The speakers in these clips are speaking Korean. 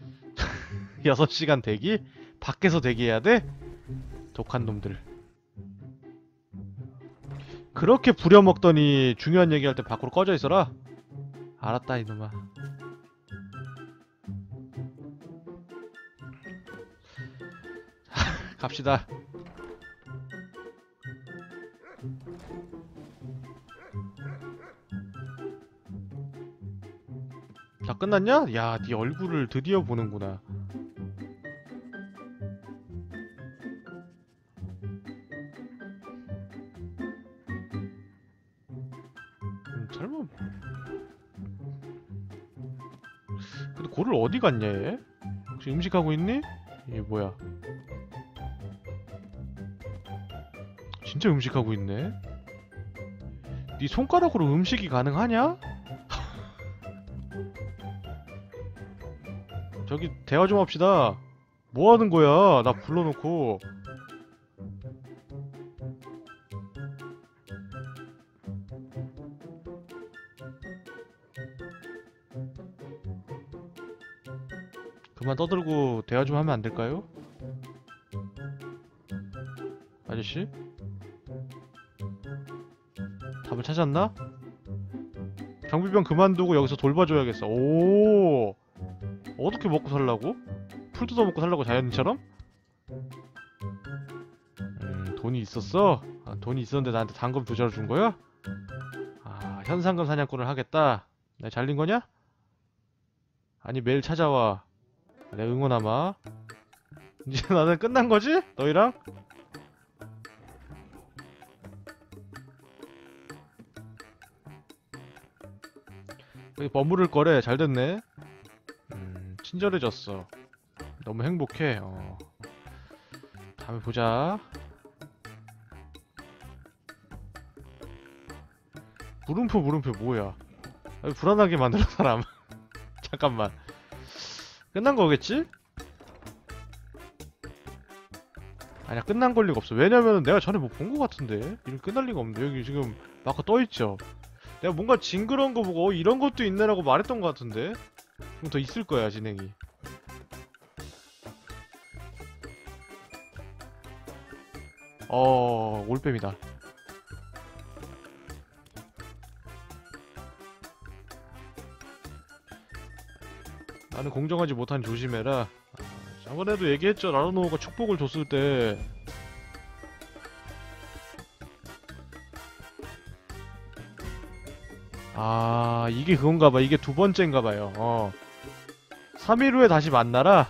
6시간 대기? 밖에서 대기해야 돼? 독한 놈들. 그렇게 부려먹더니 중요한 얘기할 때 밖으로 꺼져 있어라. 알았다 이놈아. 갑시다. 다 끝났냐? 야, 네 얼굴을 드디어 보는구나. 설마. 근데 고를 어디 갔냐 얘? 혹시 음식하고 있니? 이게 뭐야? 진짜 음식하고 있네? 네 손가락으로 음식이 가능하냐? 저기 대화 좀 합시다. 뭐 하는 거야? 나 불러놓고. 그만 떠들고 대화 좀 하면 안 될까요? 아저씨? 답을 찾았나? 경비병 그만두고 여기서 돌봐줘야겠어. 오, 어떻게 먹고 살라고? 풀 뜯어먹고 살라고 자연인처럼? 돈이 있었어? 아, 돈이 있었는데 나한테 단검 두 자루 준 거야? 아, 현상금 사냥꾼을 하겠다. 내가 잘린 거냐? 아니 매일 찾아와. 내 응원하마. 이제 나는 끝난 거지? 너희랑? 여기 머무를 거래. 잘 됐네. 친절해졌어. 너무 행복해. 다음에 보자. 물음표 뭐야? 아니, 불안하게 만들어 사람. 잠깐만. 끝난 거겠지? 아니야, 끝난 걸 리가 없어. 왜냐면은 내가 전에 뭐 본 거 같은데. 이렇게 끝날 리가 없는데. 여기 지금 마커 떠있죠? 내가 뭔가 징그러운 거 보고 이런 것도 있네라고 말했던 거 같은데. 좀 더 있을 거야 진행이. 올빼미다. 나는 공정하지 못한 조심해라. 저번에도 얘기했죠. 라르노우가 축복을 줬을 때 이게 그건가봐. 이게 두 번째인가봐요. 3일 후에 다시 만나라?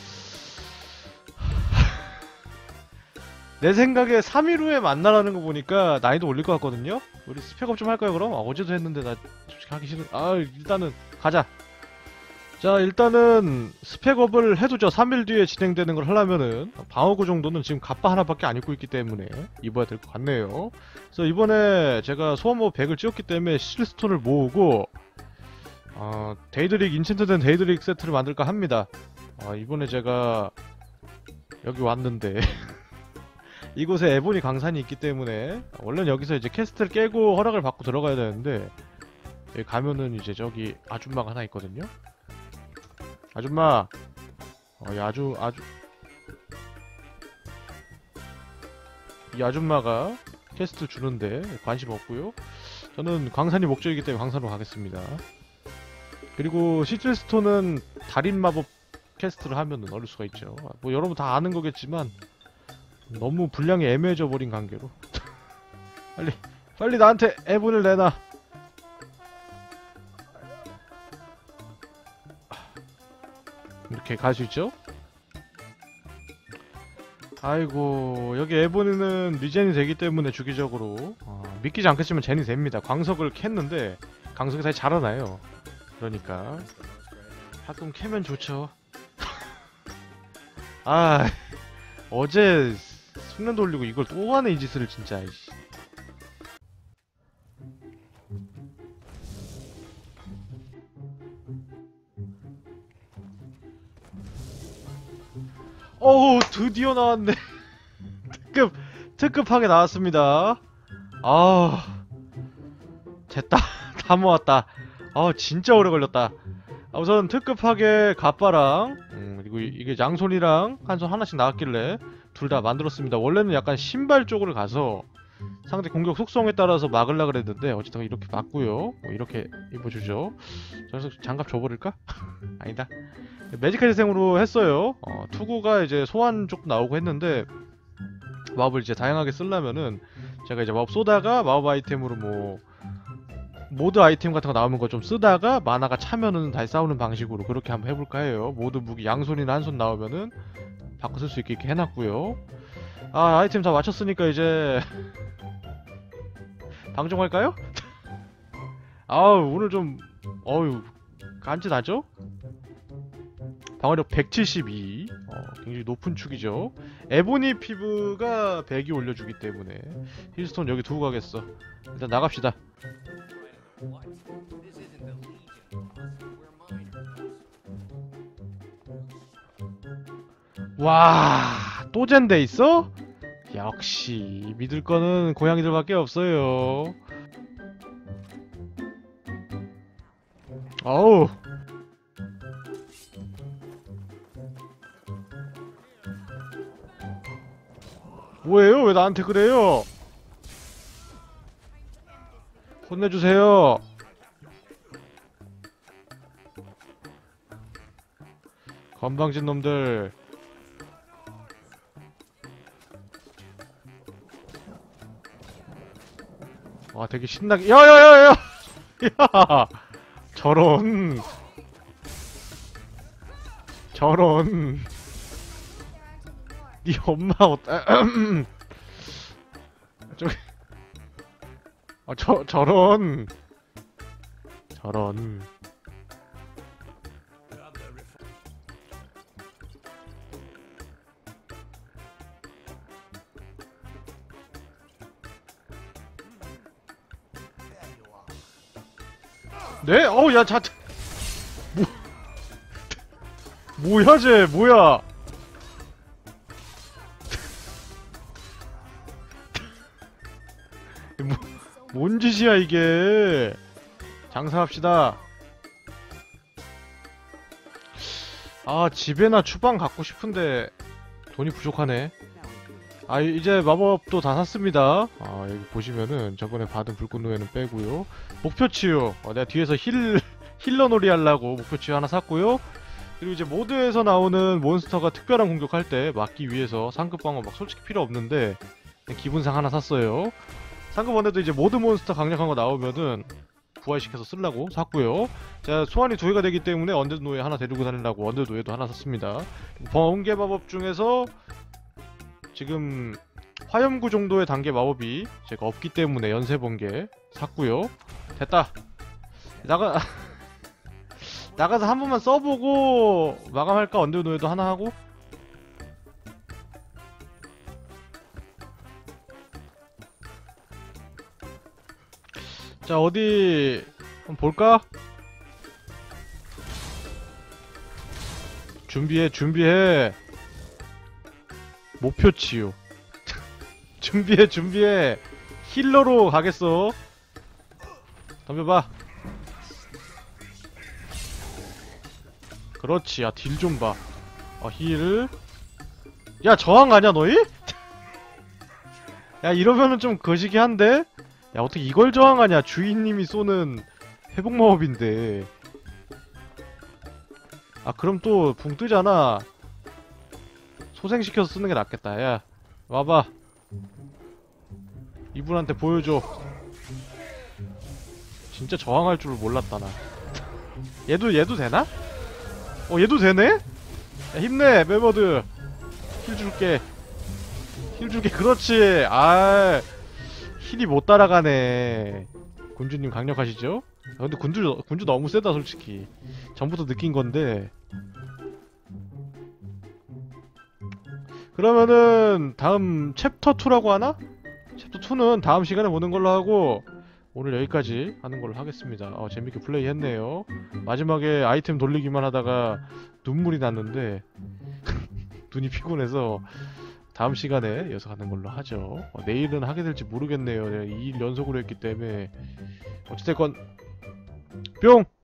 내 생각에 3일 후에 만나라는 거 보니까 난이도 올릴 것 같거든요? 우리 스펙업 좀 할까요 그럼? 어제도 했는데 나 솔직히 하기 싫은. 일단은 가자. 자, 일단은 스펙업을 해두죠. 3일 뒤에 진행되는 걸 하려면은 방어구 정도는 지금 갑바 하나밖에 안 입고 있기 때문에 입어야 될 것 같네요. 그래서 이번에 제가 소환모 100을 찍었기 때문에 실스톤을 모으고 데이드릭, 인챈트된 데이드릭 세트를 만들까 합니다. 이번에 제가 여기 왔는데 이곳에 에보니 강산이 있기 때문에 원래는 여기서 이제 퀘스트를 깨고 허락을 받고 들어가야 되는데 여기 가면은 이제 저기 아줌마가 하나 있거든요. 아줌마, 이 아줌마가 퀘스트 주는데 관심 없고요. 저는 광산이 목적이기 때문에 광산으로 가겠습니다. 그리고 시틀스톤은 달인 마법 퀘스트를 하면은 얻을 수가 있죠. 뭐 여러분 다 아는 거겠지만 너무 분량이 애매해져 버린 관계로 빨리 나한테 애분을 내놔. 이렇게 갈 수 있죠? 아이고, 여기 에보니는 리젠이 되기 때문에 주기적으로 믿기지 않겠지만 젠이 됩니다. 광석을 캤는데 광석이 다시 자라나요. 그러니까 가끔 캐면 좋죠. 어제 숙련 돌리고 이걸 또 하네 이 짓을 진짜. 어우, 드디어 나왔네. 특급하게 나왔습니다. 됐다. 다 모았다. 진짜 오래 걸렸다. 우선 특급하게 갑바랑 그리고 이게 양손이랑 한 손 하나씩 나왔길래 둘 다 만들었습니다. 원래는 약간 신발 쪽으로 가서 상대 공격 속성에 따라서 막으려 그랬는데 어쨌든 이렇게 맞고요. 뭐 이렇게 입어주죠. 그래서 장갑 줘버릴까? 아니다. 매지컬 재생으로 했어요. 투구가 이제 소환 쪽도 나오고 했는데 마법을 이제 다양하게 쓰려면은 제가 이제 마법 쏘다가 마법 아이템으로 뭐 모드 아이템 같은 거 나오는 거 좀 쓰다가 마나가 차면은 다시 싸우는 방식으로 그렇게 한번 해볼까 해요. 모드 무기 양손이나 한 손 나오면은 바꿔 쓸 수 있게 이렇게 해놨고요. 아이템 다 맞췄으니까 이제 방종할까요? 오늘 좀 어휴 깐지나죠? 방어력 172 굉장히 높은 축이죠. 에보니 피부가 100이 올려주기 때문에 힐스톤 여기 두고 가겠어. 일단 나갑시다. 와, 또 젠데 있어? 역시 믿을 거는 고양이들밖에 없어요. 어우. 뭐예요? 왜 나한테 그래요? 혼내주세요. 건방진 놈들. 와, 되게 신나게. 야야야야! 야! 저런. 저런. 네 엄마 저기. 저런. 저런. 네? 야, 뭐, 뭐야, 쟤, 뭐야. 뭔 짓이야, 이게. 장사합시다. 집에나 주방 갖고 싶은데, 돈이 부족하네. 이제 마법도 다 샀습니다. 여기 보시면은 저번에 받은 불꽃노예는 빼고요. 목표치유. 내가 뒤에서 힐러 놀이 하려고 목표치유 하나 샀고요. 그리고 이제 모드에서 나오는 몬스터가 특별한 공격할 때 막기 위해서 상급 방어 막 솔직히 필요 없는데 그냥 기분상 하나 샀어요. 상급 원에도 이제 모드 몬스터 강력한 거 나오면은 부활시켜서 쓰려고 샀고요. 자, 소환이 2개가 되기 때문에 언데드 노예 하나 데리고 다니려고 언데드 노예도 하나 샀습니다. 번개 마법 중에서 지금 화염구 정도의 단계 마법이 제가 없기 때문에 연쇄번개 샀고요. 됐다. 나가서 한 번만 써보고 마감할까? 언데드 노예도 하나 하고. 자, 어디 한번 볼까? 준비해. 목표 치유. 준비해. 힐러로 가겠어. 덤벼봐. 그렇지. 딜 좀 봐. 힐. 야, 저항 아냐 너희? 야, 이러면은 좀 거시기 한데? 야, 어떻게 이걸 저항하냐? 주인님이 쏘는 회복 마법인데. 그럼 또 붕 뜨잖아. 소생시켜서 쓰는 게 낫겠다. 야, 와봐. 이분한테 보여줘. 진짜 저항할 줄 몰랐다, 나. 얘도 되나? 얘도 되네? 야, 힘내, 멤버들. 힐 줄게, 그렇지. 힐이 못 따라가네. 군주님 강력하시죠? 근데 군주 너무 세다, 솔직히. 전부터 느낀 건데. 그러면은 다음 챕터 2라고 하나? 챕터 2는 다음 시간에 보는 걸로 하고 오늘 여기까지 하는 걸로 하겠습니다. 재밌게 플레이했네요. 마지막에 아이템 돌리기만 하다가 눈물이 났는데 눈이 피곤해서 다음 시간에 이어서 가는 걸로 하죠. 내일은 하게 될지 모르겠네요. 내가 2일 연속으로 했기 때문에 어찌됐건 뿅!